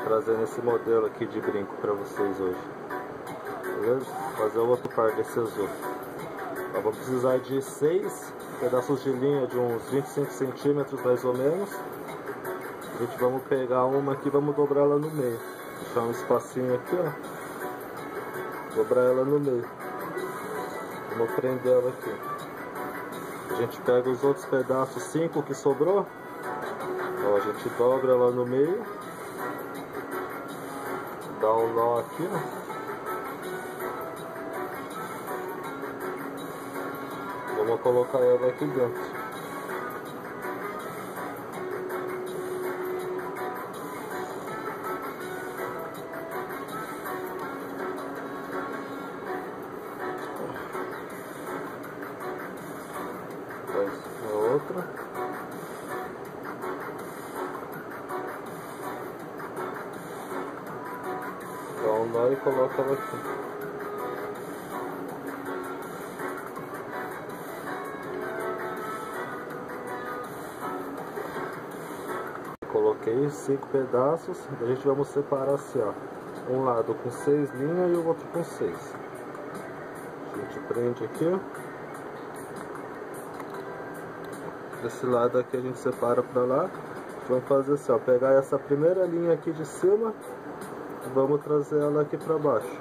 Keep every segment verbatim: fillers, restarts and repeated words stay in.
trazendo esse modelo aqui de brinco para vocês hoje, beleza? Fazer o outro par desse azul. Eu vou precisar de seis pedaços de linha de uns vinte e cinco centímetros mais ou menos. A gente vamos pegar uma aqui, vamos dobrar ela no meio, deixar um espacinho aqui, ó, dobrar ela no meio, vamos prender ela aqui. A gente pega os outros pedaços, cinco que sobrou, ó, a gente dobra ela no meio, dá um nó aqui, ó. Vamos colocar ela aqui dentro. Faz a outra. Dá um nó e coloca ela aqui. Coloquei cinco pedaços, a gente vamos separar assim, ó, um lado com seis linhas e o outro com seis. A gente prende aqui, desse lado aqui a gente separa para lá. Vamos fazer assim, ó, pegar essa primeira linha aqui de cima, vamos trazer ela aqui para baixo.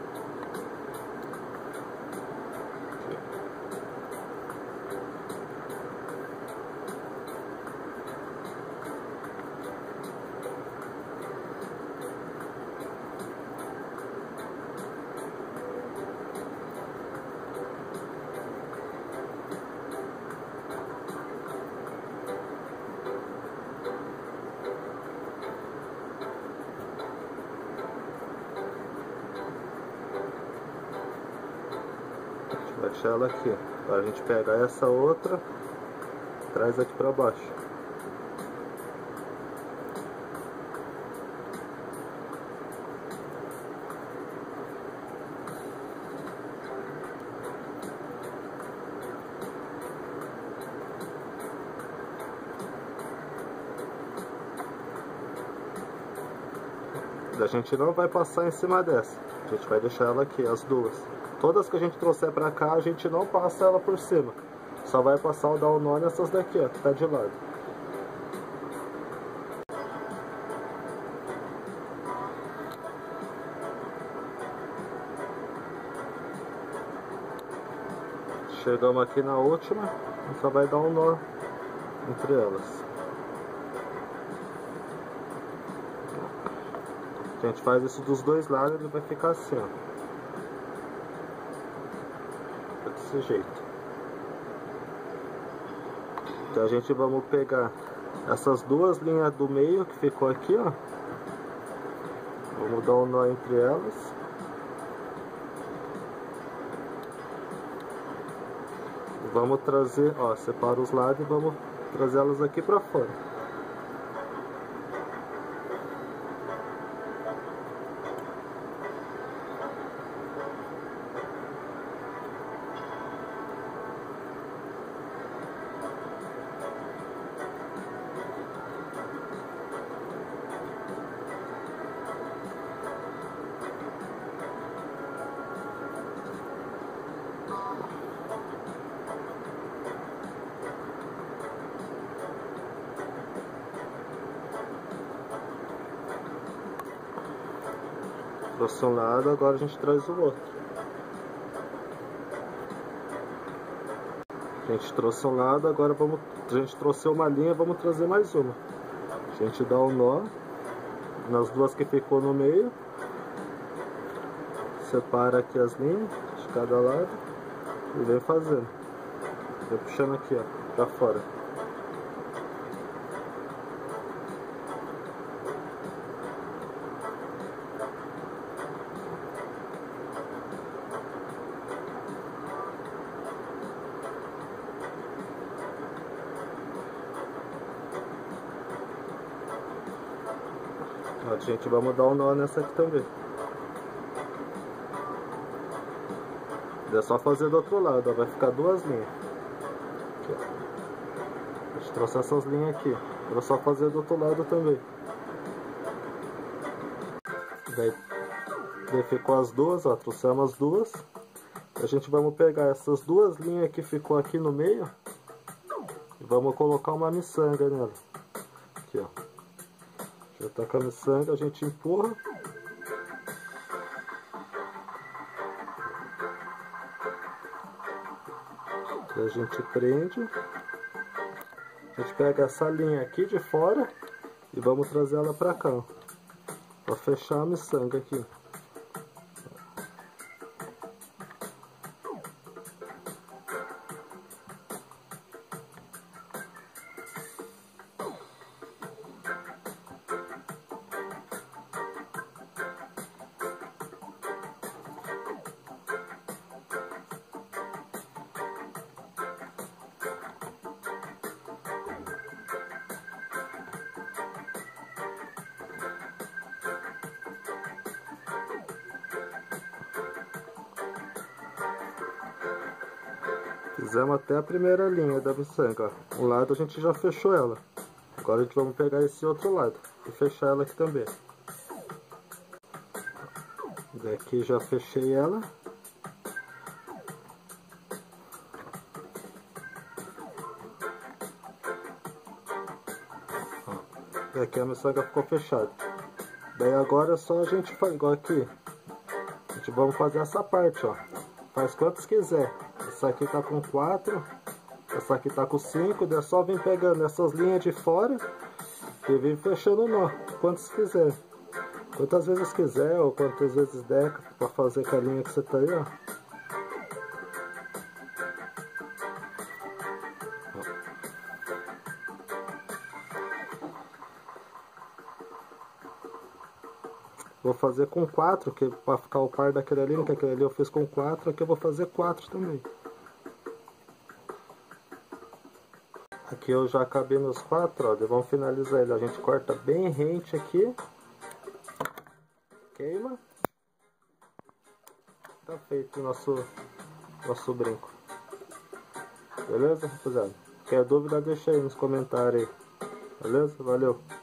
Vai deixar ela aqui, para a gente pegar essa outra, traz aqui para baixo. A gente não vai passar em cima dessa, a gente vai deixar ela aqui, as duas. Todas que a gente trouxer pra cá, a gente não passa ela por cima. Só vai passar o dar o nó nessas daqui, ó, que tá de lado. Chegamos aqui na última, a gente só vai dar um nó entre elas. A gente faz isso dos dois lados, ele vai ficar assim, ó. Desse jeito. Então a gente vamos pegar essas duas linhas do meio que ficou aqui, ó. Vamos dar um nó entre elas. Vamos trazer, ó, separa os lados e vamos trazer elas aqui pra fora. Trouxe um lado, agora a gente traz o outro. A gente trouxe um lado, agora vamos, a gente trouxe uma linha, vamos trazer mais uma. A gente dá um nó nas duas que ficou no meio, separa aqui as linhas de cada lado e vem fazendo, vem puxando aqui, ó, pra fora. Ó, gente, vamos dar um nó nessa aqui também. É só fazer do outro lado, ó, vai ficar duas linhas. Aqui, ó. A gente trouxe essas linhas aqui. É só fazer do outro lado também. Daí, daí ficou as duas, ó, trouxemos as duas. A gente vamos pegar essas duas linhas que ficou aqui no meio e vamos colocar uma miçanga nela. Aqui, ó. Já tá com a miçanga, a gente empurra. Daí a gente prende. A gente pega essa linha aqui de fora e vamos trazer ela pra cá, ó, pra fechar a miçanga aqui. Fizemos até a primeira linha da miçanga, ó. Um lado a gente já fechou ela. Agora a gente vai pegar esse outro lado e fechar ela aqui também. Daqui já fechei ela. Ó, daqui a miçanga ficou fechada. Daí agora é só a gente fazer igual aqui. A gente vamos fazer essa parte, ó. Faz quantos quiser. Essa aqui tá com quatro, essa aqui tá com cinco, daí é só vir pegando essas linhas de fora e vir fechando o nó, quantos quiser. Quantas vezes quiser ou quantas vezes der pra fazer com a linha que você tá aí, ó. Vou fazer com quatro, que para ficar o par daquele ali, que aquele ali eu fiz com quatro, aqui eu vou fazer quatro também. Aqui eu já acabei nos quatro, ó, vamos finalizar ele. A gente corta bem rente aqui. Queima. Tá feito o nosso, nosso brinco. Beleza, rapaziada? Qualquer dúvida deixa aí nos comentários aí. Beleza? Valeu!